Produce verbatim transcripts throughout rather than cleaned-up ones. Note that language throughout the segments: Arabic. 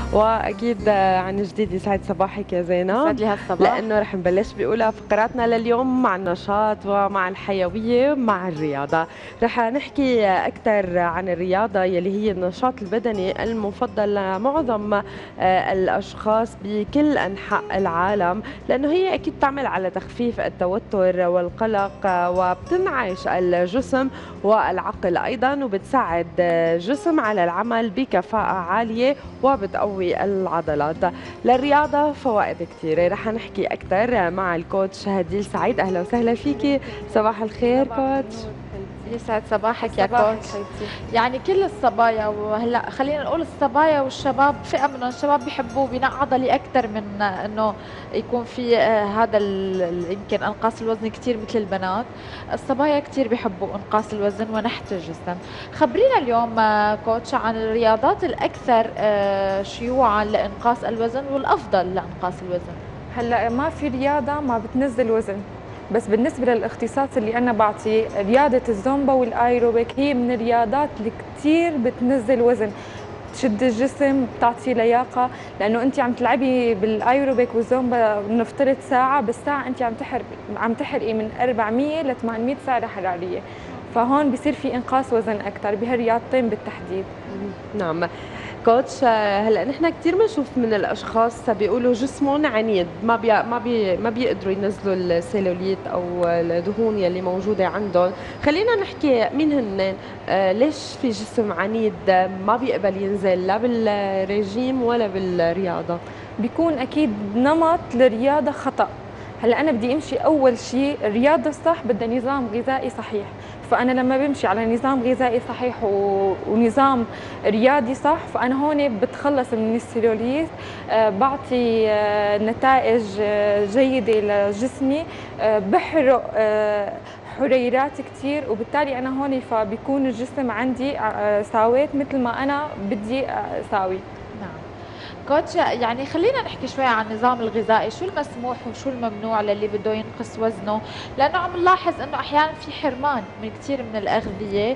واكيد عن جديد يسعد صباحك يا زينب. يسعد لي هالصباح. لانه رح نبلش باولى فقراتنا لليوم مع النشاط ومع الحيويه مع الرياضه. رح نحكي اكثر عن الرياضه يلي هي النشاط البدني المفضل لمعظم آه، الاشخاص بكل انحاء العالم، لانه هي اكيد تعمل على تخفيف التوتر والقلق آه، وبتنعش الجسم والعقل ايضا، وبتساعد الجسم على العمل بكفاءه عاليه وبتقوي العضلات. للرياضة فوائد كثيرة، رح نحكي أكثر مع الكوتش هديل سعيد. أهلا وسهلا فيكي، صباح الخير كوتش. يسعد صباحك يا صباحك كوتش. حبيبتي. يعني كل الصبايا، وهلا خلينا نقول الصبايا والشباب، فئه من الشباب بيحبوا بناء عضلي اكثر من انه يكون في آه، هذا ال- يمكن انقاص الوزن كثير مثل البنات. الصبايا كثير بيحبوا انقاص الوزن ونحت الجسم. خبرينا اليوم آه، كوتش عن الرياضات الاكثر آه، شيوعا لانقاص الوزن والافضل لانقاص الوزن. هلا ما في رياضه ما بتنزل وزن، بس بالنسبه للاختصاص اللي انا بعطيه رياضه الزومبا والايروبيك هي من الرياضات اللي كثير بتنزل وزن، تشد الجسم، بتعطي لياقه، لانه انت عم تلعبي بالايروبيك والزومبا نفترض ساعه، بالساعه انت عم تحرق عم تحرقي من أربعمية ل ثمانمية سعره حراريه، فهون بصير في انقاص وزن اكثر بهالرياضتين بالتحديد. نعم كوتش، هلا نحن كثير بنشوف من الاشخاص بيقولوا جسمهم عنيد، ما بي ما بي ما بيقدروا ينزلوا السيلوليت او الدهون يلي موجوده عندهم. خلينا نحكي مين هن، آه، ليش في جسم عنيد ما بيقبل ينزل لا بالريجيم ولا بالرياضه؟ بيكون اكيد نمط الرياضه خطا. هلا انا بدي امشي، اول شيء الرياضه الصح بدها نظام غذائي صحيح، فانا لما بمشي على نظام غذائي صحيح و... ونظام رياضي صح، فانا هون بتخلص من السيلوليت، آه بعطي آه نتائج آه جيده لجسمي، آه بحرق آه حريرات كثير، وبالتالي انا هون فبيكون الجسم عندي آه ساويت مثل ما انا بدي آه ساوي. نعم كوتش، يعني خلينا نحكي شوي عن النظام الغذائي، شو المسموح وشو الممنوع للي بده ينقص وزنه، لانه عم نلاحظ انه احيانا في حرمان من كثير من الاغذيه.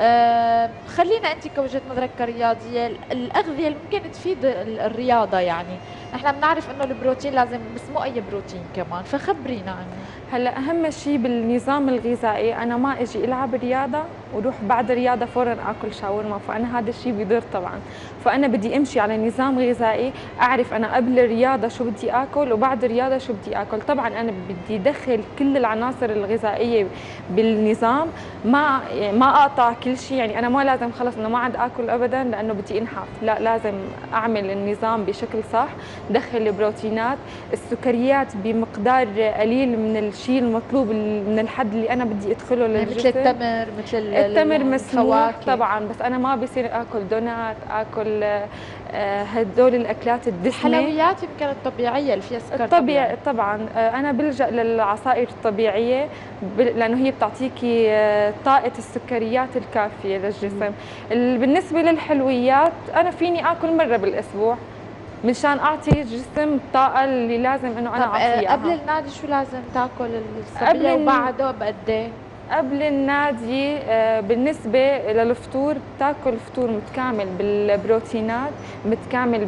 آه خلينا انت كوجهه نظرك كرياضيه، الاغذيه اللي ممكن تفيد ال- الرياضه، يعني نحن بنعرف انه البروتين لازم، بس مو اي بروتين كمان، فخبرينا عنه. هلا اهم شيء بالنظام الغذائي انا ما اجي العب رياضه وروح بعد الرياضه فورا اكل شاورما، فانا هذا الشيء بيضر طبعا، فانا بدي امشي على نظام غذائي، اعرف انا قبل الرياضه شو بدي اكل وبعد الرياضه شو بدي اكل. طبعا انا بدي ادخل كل العناصر الغذائيه بالنظام، ما يعني ما اقطع كل شيء، يعني انا ما لازم خلص انه ما عاد اكل ابدا لانه بدي انحف، لا لازم اعمل النظام بشكل صح، دخل البروتينات، السكريات بمقدار قليل من الشيء المطلوب من الحد اللي انا بدي ادخله للجسم، مثل التمر، مثل التمر مسموح الفواكه. طبعا، بس انا ما بصير اكل دونات، اكل آه، هدول الاكلات الدسمه. الحلويات يمكن الطبيعيه اللي فيها سكر الطبيعي طبيعي. طبعا، آه، انا بلجا للعصائر الطبيعيه ب- لانه هي بتعطيكي آه، طاقه السكريات الكافيه للجسم. ال- بالنسبه للحلويات انا فيني اكل مره بالاسبوع مشان اعطي الجسم الطاقه اللي لازم انه انا طب آه، اعطيه قبل إياها. النادي شو لازم تاكل الصبيه قبل الن- وبعده بقد ايه؟ قبل النادي آه، بالنسبة للفطور بتاكل فطور متكامل بالبروتينات، متكامل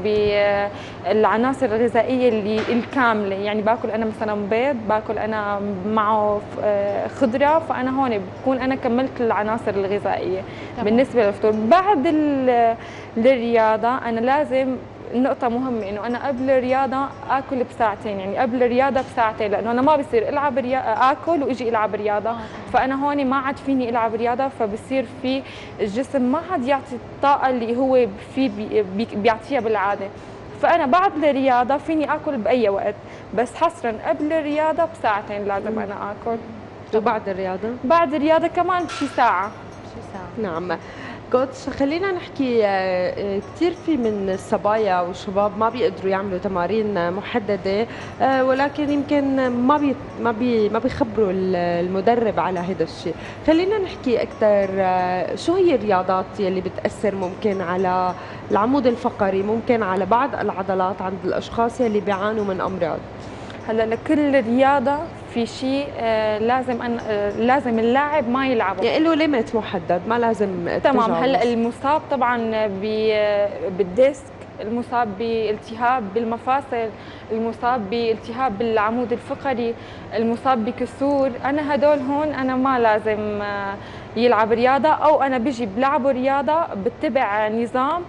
بالعناصر الغذائية اللي الكاملة، يعني باكل أنا مثلا بيض، باكل أنا معه آه، خضرة، فأنا هون بكون أنا كملت العناصر الغذائية. تمام. بالنسبة للفطور بعد ال- الرياضة أنا لازم، نقطة مهمة إنه أنا قبل الرياضة آكل بساعتين، يعني قبل الرياضة بساعتين، لأنه أنا ما بصير ألعب رياضة آكل وإجي ألعب رياضة، فأنا هون ما عاد فيني ألعب رياضة، فبصير في الجسم ما عاد يعطي الطاقة اللي هو في بي بي بيعطيها بالعادة، فأنا بعد الرياضة فيني آكل بأي وقت، بس حصرا قبل الرياضة بساعتين لازم أنا آكل. وبعد الرياضه؟ بعد الرياضة كمان في ساعة. شو ساعه؟ نعم كوتش، خلينا نحكي، آه، كثير في من الصبايا والشباب ما بيقدروا يعملوا تمارين محدده، آه، ولكن يمكن ما بي ما بي ما بيخبروا المدرب على هذا الشيء. خلينا نحكي اكثر، آه، شو هي الرياضات يلي بتاثر ممكن على العمود الفقري، ممكن على بعض العضلات عند الاشخاص يلي بيعانوا من امراض؟ هلا لكل رياضة في شيء آه لازم أن آه لازم اللاعب ما يلعبه، يعني له ليميت محدد ما لازم تمام. التجاوز. هلا المصاب طبعا ب- بالديسك المصاب بالتهاب بالمفاصل، المصاب بالتهاب بالعمود الفقري، المصاب بكسور، انا هدول هون انا ما لازم يلعب رياضه، او انا بيجي بلعبه رياضه بتبع نظام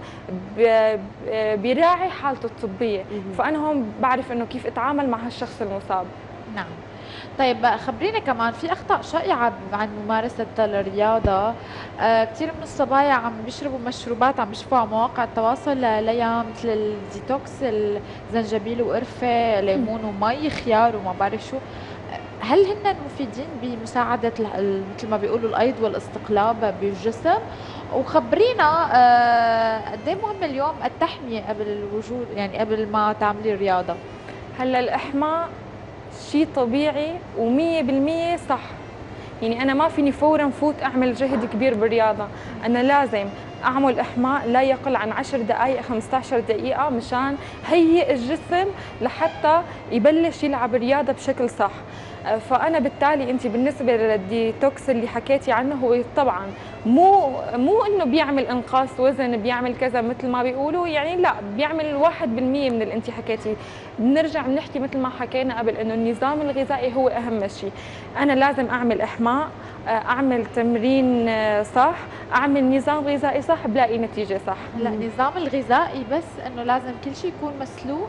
بيراعي حالته الطبيه، فانا هون بعرف انه كيف اتعامل مع هالشخص المصاب. نعم. طيب خبرينا كمان في اخطاء شائعه عن ممارسه الرياضه. آه كثير من الصبايا عم بيشربوا مشروبات عم بيشوفوها على مواقع التواصل ليا مثل الديتوكس، الزنجبيل وقرفه ليمون ومي خيار وما بعرف شو، هل هن مفيدين بمساعده مثل ما بيقولوا الايض والاستقلاب بالجسم؟ وخبرينا آه قد ايه مهم اليوم التحميه قبل الوجود، يعني قبل ما تعملي رياضه؟ هلا الاحماء شيء طبيعي ومية بالمية صح، يعني أنا ما فيني فورا فوت أعمل جهد كبير بالرياضة، أنا لازم أعمل إحماء لا يقل عن عشر دقائق خمسة عشر دقيقة مشان هيئ الجسم لحتى يبلش يلعب رياضة بشكل صح. فأنا بالتالي أنت بالنسبة للديتوكس اللي حكيتي عنه هو طبعا مو مو إنه بيعمل إنقاص وزن بيعمل كذا مثل ما بيقولوا، يعني لا بيعمل واحد بالمية من اللي أنت حكيتي. بنرجع بنحكي مثل ما حكينا قبل إنه النظام الغذائي هو أهم شيء. أنا لازم أعمل إحماء، أعمل تمرين صح، أعمل نظام غذائي صح، بلاقي نتيجة صح. هلا النظام الغذائي بس إنه لازم كل شيء يكون مسلوق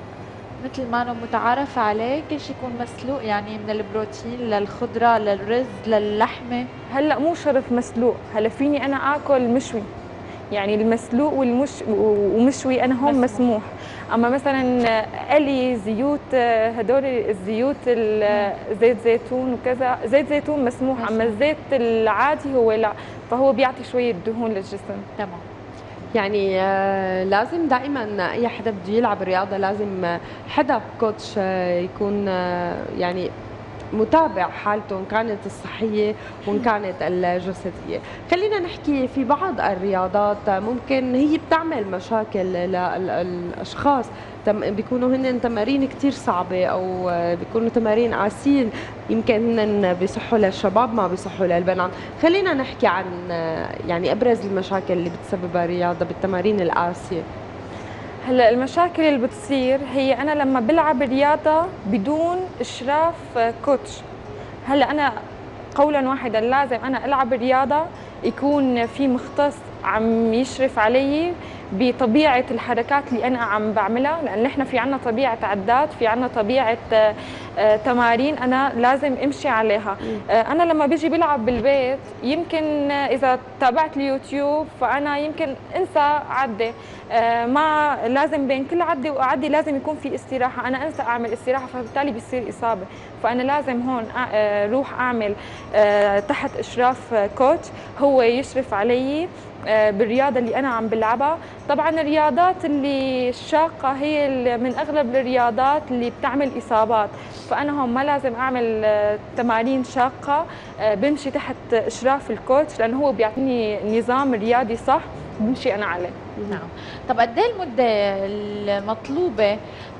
مثل ما أنا متعارف عليه، كل شيء يكون مسلوق، يعني من البروتين للخضرة للرز للحمة. هلا مو شرط مسلوق، هلا فيني أنا آكل مشوي، يعني المسلوق والمش ومشوي أنا هون مسموح. مسموح. أما مثلا قلي زيوت، هدول الزيوت زيت زيتون وكذا، زيت زيتون مسموح، مسموح. أما الزيت العادي هو لا، فهو بيعطي شوية دهون للجسم. تمام. يعني لازم دائما اي حدا بده يلعب رياضه لازم حدا كوتش يكون يعني متابع حالته ان كانت الصحيه وان كانت الجسديه. خلينا نحكي في بعض الرياضات ممكن هي بتعمل مشاكل للاشخاص، بيكونوا هن تمارين كثير صعبه او بيكونوا تمارين قاسيين، يمكن هن بيصحوا للشباب ما بيصحوا للبنات. خلينا نحكي عن يعني ابرز المشاكل اللي بتسببها الرياضه بالتمارين القاسيه. هلا المشاكل اللي بتصير هي انا لما بلعب رياضه بدون اشراف كوتش. هلا انا قولا واحدا لازم انا العب رياضه يكون في مختص عم يشرف علي بطبيعه الحركات اللي انا عم بعملها، لان نحن في عنا طبيعه عدات، في عنا طبيعه تمارين انا لازم امشي عليها. انا لما بيجي بلعب بالبيت يمكن اذا تابعت اليوتيوب فانا يمكن انسى عده، ما لازم بين كل عده وعده لازم يكون في استراحه، انا انسى اعمل استراحه فبالتالي بيصير اصابه. فانا لازم هون اروح اعمل تحت اشراف كوتش هو يشرف علي بالرياضه اللي انا عم بلعبها. طبعا الرياضات اللي الشاقه هي من اغلب الرياضات اللي بتعمل اصابات، فانا هون ما لازم اعمل تمارين شاقه، بمشي تحت اشراف الكوتش لانه هو بيعطيني نظام رياضي صح بمشي انا عليه. نعم. طب قد ايه المده المطلوبه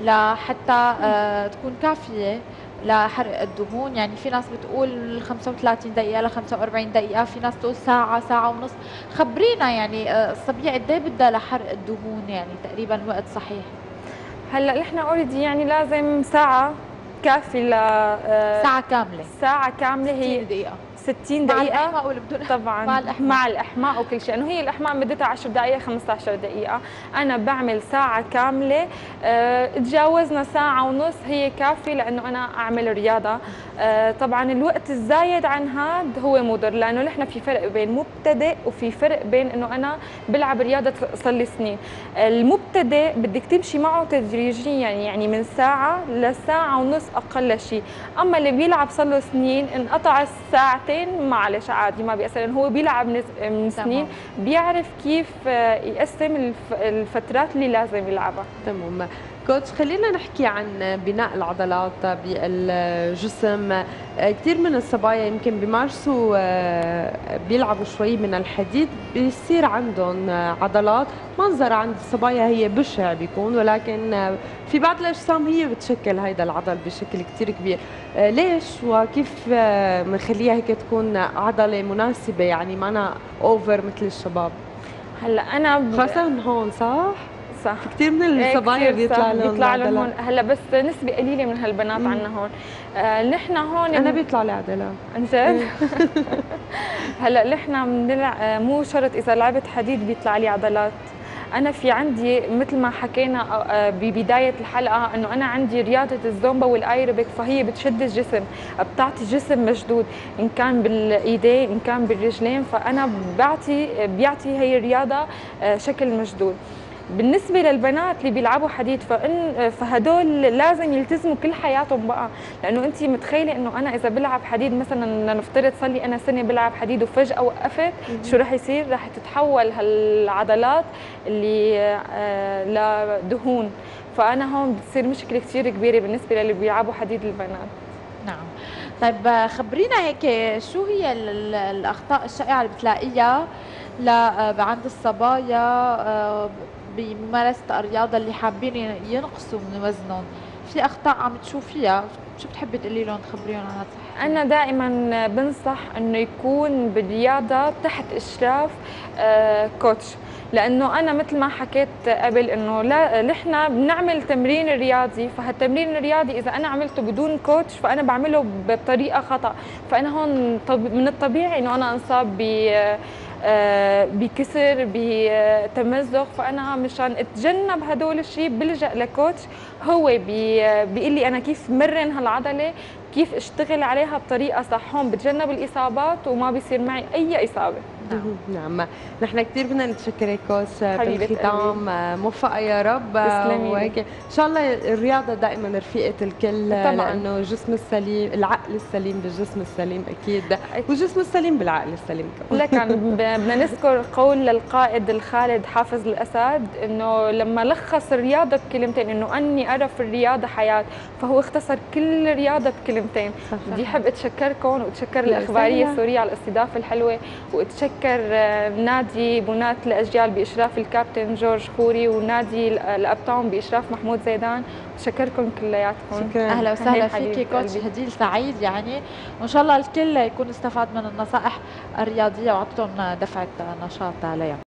لحتى تكون كافيه لحرق الدهون؟ يعني في ناس بتقول خمسة وثلاثين دقيقة ل خمسة وأربعين دقيقة، في ناس تقول ساعة ساعة ونص. خبرينا يعني الصبية قد ايه بدها لحرق الدهون، يعني تقريبا وقت صحيح؟ هلا نحن اوريدي يعني لازم ساعة كافي ل ساعة كاملة. ساعة كاملة هي ستين دقيقة. ستين دقيقة مع الإحماء ولا بدون؟ طبعا مع الإحماء. مع الإحماء وكل شيء، انه هي الإحماء مدتها عشر دقائق خمسة عشر دقيقة، أنا بعمل ساعة كاملة. أه تجاوزنا ساعة ونص هي كافي لأنه أنا أعمل رياضة. أه طبعا الوقت الزايد عن هذا هو مضر، لأنه نحن في فرق بين مبتدئ وفي فرق بين إنه أنا بلعب رياضة صار لي سنين. المبتدئ بدك تمشي معه تدريجيا، يعني من ساعة لساعة ونص أقل شيء، أما اللي بيلعب صار له سنين انقطع الساعتين معلش عادي ما بيأثر، هو بيلعب من سنين بيعرف كيف يقسم الفترات اللي لازم يلعبها. تمام. كوتش خلينا نحكي عن بناء العضلات بالجسم. كثير من الصبايا يمكن بيمارسوا بيلعبوا شوي من الحديد بيصير عندهم عضلات، منظر عند الصبايا هي بشع بيكون، ولكن في بعض الاجسام هي بتشكل هيدا العضل بشكل كثير كبير. ليش وكيف بنخليها هيك تكون عضله مناسبه، يعني ما أنا اوفر مثل الشباب؟ هلا انا ب... خاصه هون صح؟ صح. كثير من الصبايا بيطلع لهم بيطلع لهم عضلات. هون هلا، بس نسبه قليله من هالبنات عندنا هون. آه نحن هون انا بيطلع لي عضلات عن جد. هلا نحن بنلعب، مو شرط اذا لعبت حديد بيطلع لي عضلات. أنا في عندي مثل ما حكينا ببداية الحلقة إنه أنا عندي رياضة الزومبا والأيروبيك، فهي بتشد الجسم، بتعطي جسم مشدود إن كان بالإيدين إن كان بالرجلين، فأنا بعطي بيعطي هي الرياضة شكل مشدود. بالنسبة للبنات اللي بيلعبوا حديد فإن فهدول لازم يلتزموا كل حياتهم بقى، لأنه أنت متخيلة إنه أنا إذا بلعب حديد مثلا، لنفترض صار لي أنا سنة بلعب حديد وفجأة وقفت، شو رح يصير؟ رح تتحول هالعضلات اللي آه لدهون، فأنا هون بتصير مشكلة كثير كبيرة بالنسبة للي بيلعبوا حديد البنات. نعم. طيب خبرينا هيك شو هي الأخطاء الشائعة اللي بتلاقيها عند الصبايا بممارسة الرياضة اللي حابين ينقصوا من وزنهم؟ في أخطاء عم تشوفيها، شو بتحبي تقولي لهم تخبريهم عنها؟ صح، أنا دائما بنصح إنه يكون بالرياضة تحت إشراف آه كوتش، لأنه أنا مثل ما حكيت قبل إنه لا نحن بنعمل تمرين رياضي، فهالتمرين الرياضي إذا أنا عملته بدون كوتش فأنا بعمله بطريقة خطأ، فأنا هون من الطبيعي إنه أنا أنصاب ب بكسر بتمزق، فانا مشان اتجنب هدول الشيء بلجأ لكوتش هو بيقول لي انا كيف مرن هالعضله، كيف اشتغل عليها بطريقه صح، هون بتجنب الاصابات وما بيصير معي اي اصابه. نعم. نعم، نحن كثير بدنا نتشكرك كوتش بالختام، موفقه يا رب. وهيك ان شاء الله الرياضه دائما رفيقه الكل طبعا، لانه الجسم السليم، العقل السليم بالجسم السليم اكيد، والجسم السليم بالعقل السليم كمان. لكن بدنا نذكر قول للقائد الخالد حافظ الاسد انه لما لخص الرياضه بكلمتين انه اني ارى في الرياضه حياه، فهو اختصر كل رياضه بكلمتين. بدي احب اتشكركم واتشكر الاخباريه السوريه على الاستضافه الحلوه، واتشكر نادي بنات الاجيال باشراف الكابتن جورج خوري ونادي الابطون باشراف محمود زيدان. شكركم كلياتكم. اهلا وسهلا فيكي كوتش هديل سعيد يعني، وان شاء الله الكل يكون استفاد من النصائح الرياضيه وعطتهم دفعه نشاط عليها.